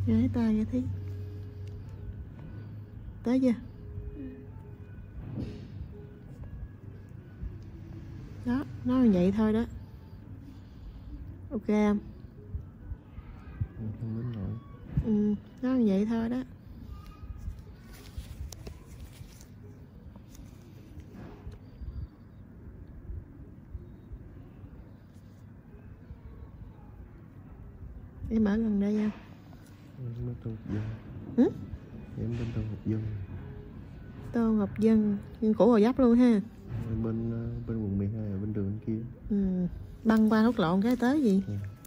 Gái tay vậy Thí. Tới chưa? Đó, nó là vậy thôi đó. Ok không? Không đến nổi. Nó là vậy thôi đó. Em ở gần đây không? Em bên Tô Ngọc Dân. Em bên Tô Ngọc Dân. Tô Ngọc Dân, nhưng cũ Gò Vấp luôn ha. Em bên quận 12 ở bên đường bên kia. Băng qua Quốc Lộ cái tới gì?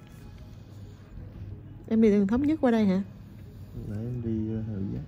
Em đi đường Thống Nhất qua đây hả? Nãy em đi Hậu Giáp.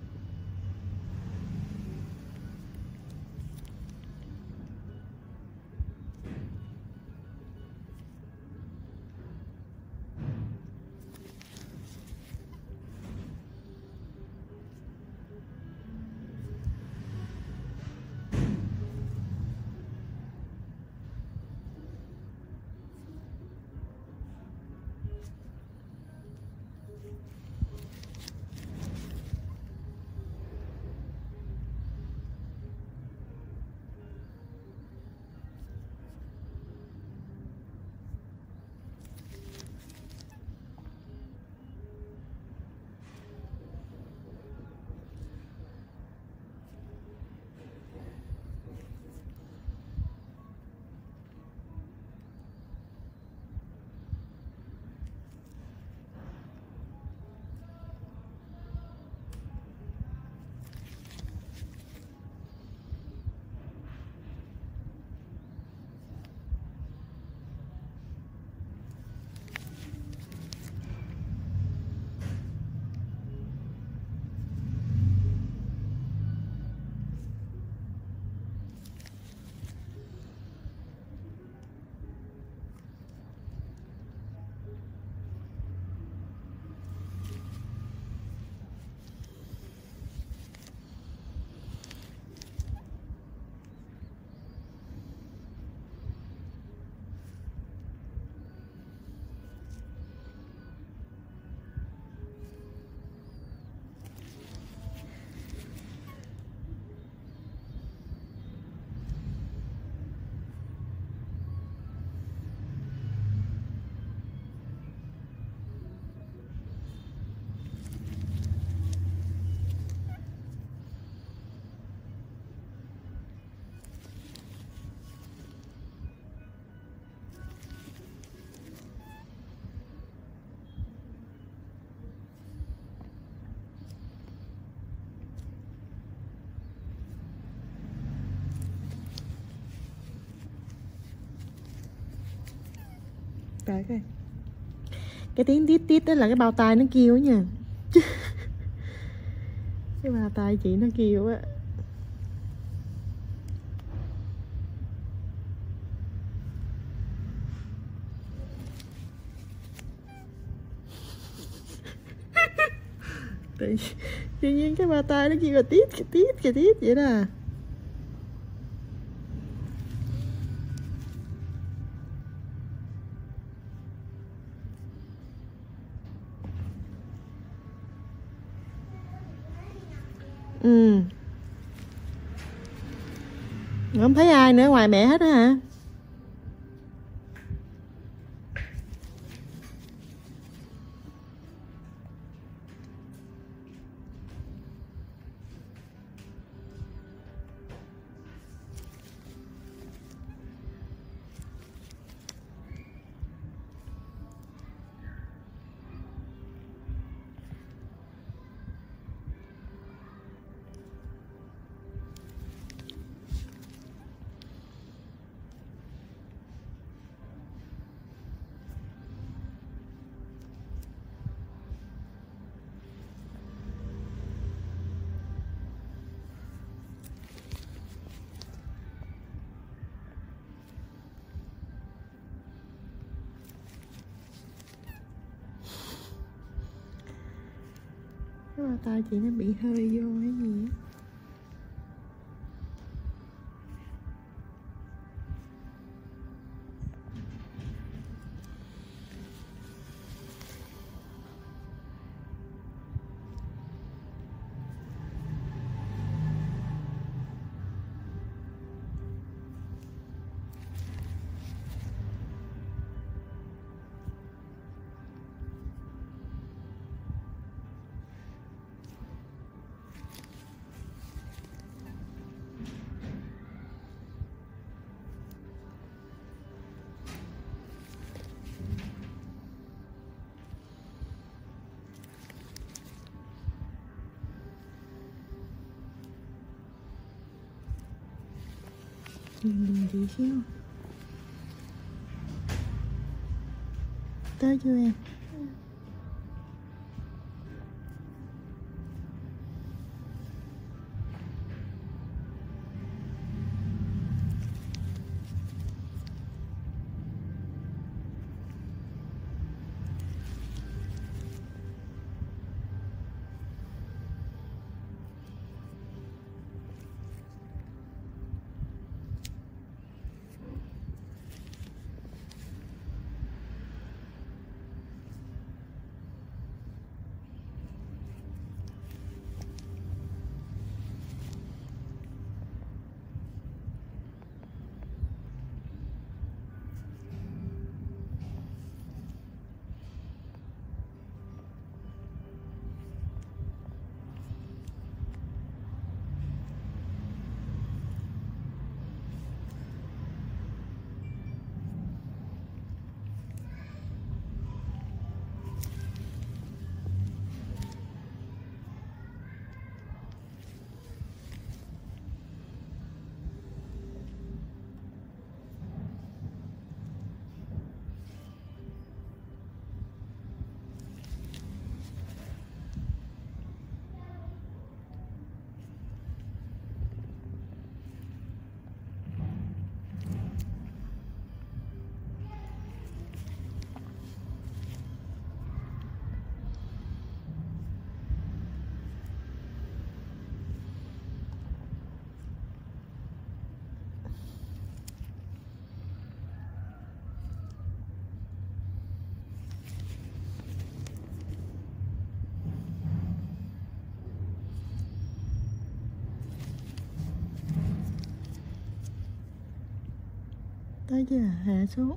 Trời ơi. Cái tiếng tít tít đó là cái bao tay nó kêu á nha. Cái bao tay chị nó kêu á. Tự nhiên cái bao tay nó kêu là tít vậy đó. Không thấy ai nữa ngoài mẹ hết á hả? Cái bao tay chị nó bị hơi vô hay gì á. Nhìn chị xíu. Tới chưa em? Tới chưa? Hạ xuống.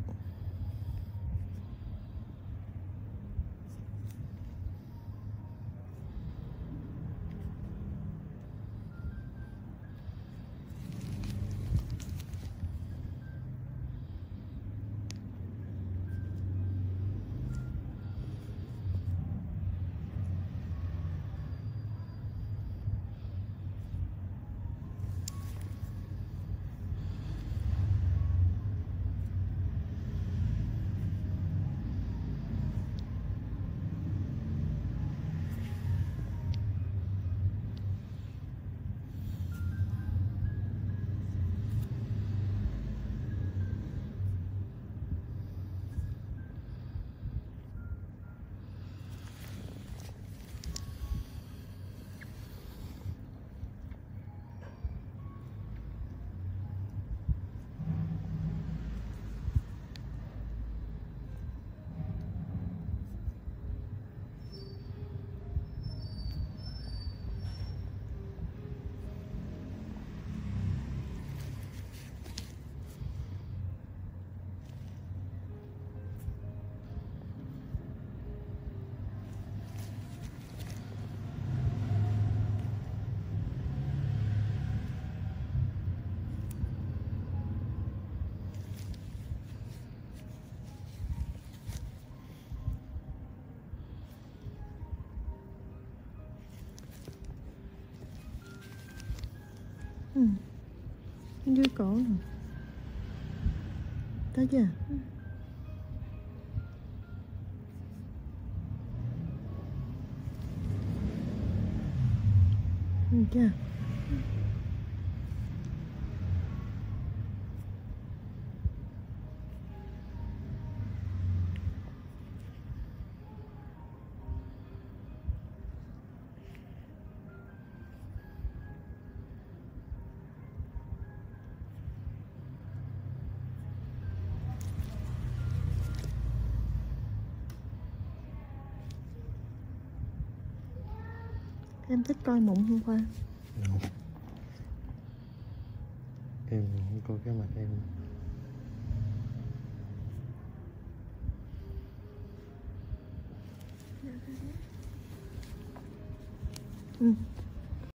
Dưới cổ nè. Tới chưa? Chưa? Em thích coi Mụn hôm qua. Không. Em không có cái mặt em. Ừ.